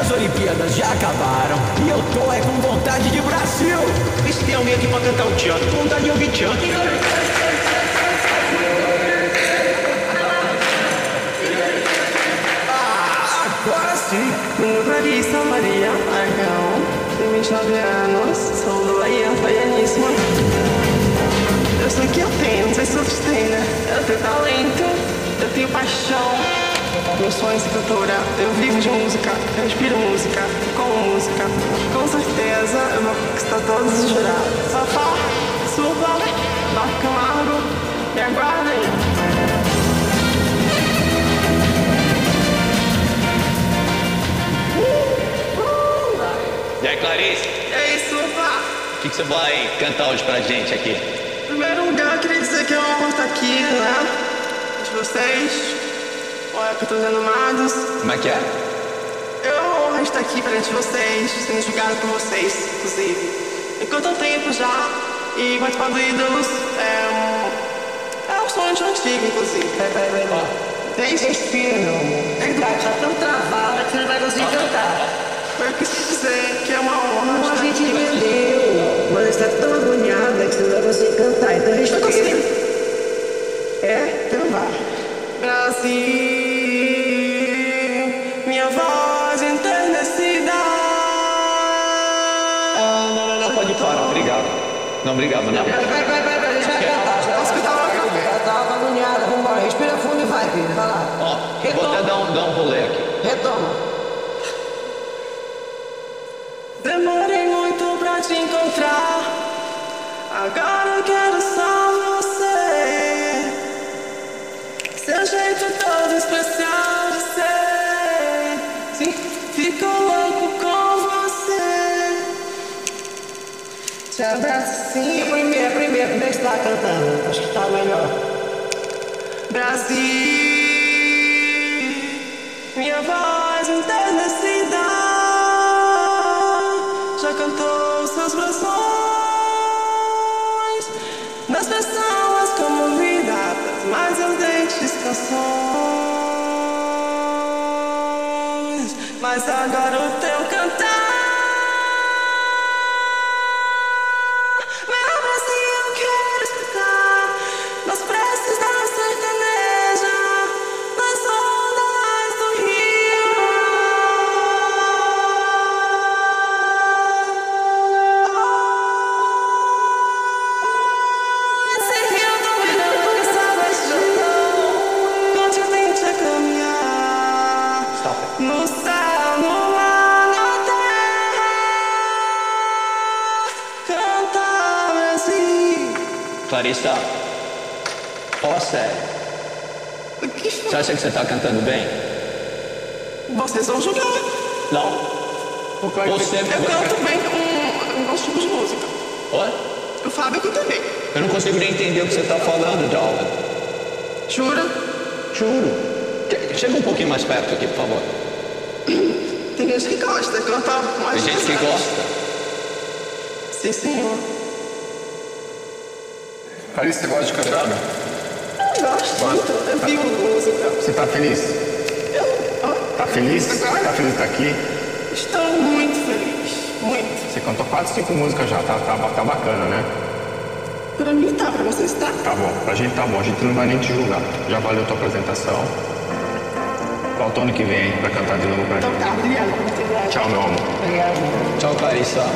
As Olimpíadas já acabaram e eu tô com vontade de Brasil. E se tem alguém aqui pra cantar o Tchan? Tô com vontade de ouvir Tchan. Agora sim. Larissa Maria Argão, tenho 29 anos, sou do Bahia, baianíssima. Eu sei que eu tenho, não sei se vocês têm, né? Eu tenho talento, eu tenho paixão. Meu sonho é ser cantora, eu vivo de música, eu respiro música, como música. Com certeza eu vou conquistar todos os jurados. Fafá, Suva, Marco Camargo, me aguardem. E aí, Clarice? E aí, Suva? O que você vai cantar hoje pra gente aqui? Em primeiro lugar, eu queria dizer que eu amo estar aqui, né? De vocês. Olha, que eu tô vendo amados. Como é que é? Eu amo estar aqui perante vocês, sendo julgado por vocês, inclusive. Enquanto eu tempo já, e participar do Ídolos é um sonho de antigo, inclusive. Respira, meu amor. Tá tão travada que você não vai conseguir cantar. Eu quis dizer que é uma honra. A gente entendeu, mas está tão agoniada que você não vai conseguir cantar, então respira. Então vai. Brasil, minha voz enternecida. Não, pode parar, obrigado. Não, obrigado, não. Vai, deixa ela cantar. Posso cantar uma coisa? Ela tava agoniada, vambora. Respira fundo e vai, filho. Vai lá. Ó, vou até dar um rolê aqui. Retoma. Demorei muito pra te encontrar. Agora eu quero só você. Seu jeito todo especial de ser. Sim, fico louco com você. Te abraço sim. Primeiro, deixa eu estar cantando. Acho que tá melhor. Brasil, minha voz enternecida. Já cantou seus braços nas pessoas comovidas, mais ardentes canções. Mas agora o teu cantar, meu Brasil, eu quero escutar nas preces da sertaneja, nas ondas do rio. Esse rio tão brilhando, essa paixão, continente a caminhar. No céu, no mar, na terra, canta Brasil. Clarissa, ó, sério. O que Você foi? acha que você tá cantando bem? Vocês vão julgar. Não? Você... Eu canto bem com alguns tipos de música. Oi? O Fábio canta bem. Eu não consigo nem entender o que você tá falando, Dalva. Jura? Juro. Chega um pouquinho mais perto aqui, por favor. Tem gente que gosta, canta mais. Tem gente que pesado. gosta. Sim, senhor. Clarice, você gosta de cantar? Eu gosto muito. Eu vivo música. Você tá feliz? Eu Tá feliz? Tá feliz de estar aqui? estou muito feliz. Muito. Você cantou 4, 5 músicas já, tá bacana, né? Pra mim tá, pra vocês tá? Tá bom, pra gente tá bom, a gente não vai nem te julgar. Já valeu tua apresentação. Volta ano que vem pra cantar de novo pra Então gente. tá, obrigada por ter viajado. Tchau, meu amor. Obrigado. Tchau, Clarissa.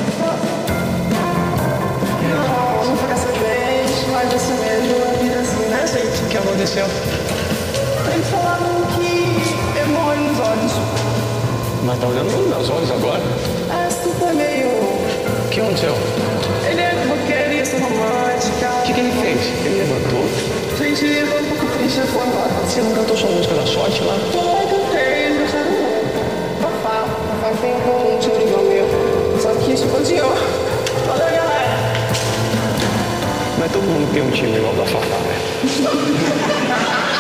Não foi dessa vez, mas dessa mesmo a vida assim, né, gente? O que aconteceu? Eles falaram que eu morro nos olhos. Mas tá olhando nos meus olhos agora? Essa foi meio... O que aconteceu? Ele é roqueirista romântica. O que ele fez? Ele levantou? Gente, eu tô um pouco triste de falar. Você não cantou sua música da sorte lá? Eu cantei, eles gostaram muito. Fafá tem um conjunto de igual meu. Só que isso odiou. Valeu, galera. Mas todo mundo tem um time igual da Fafá, né?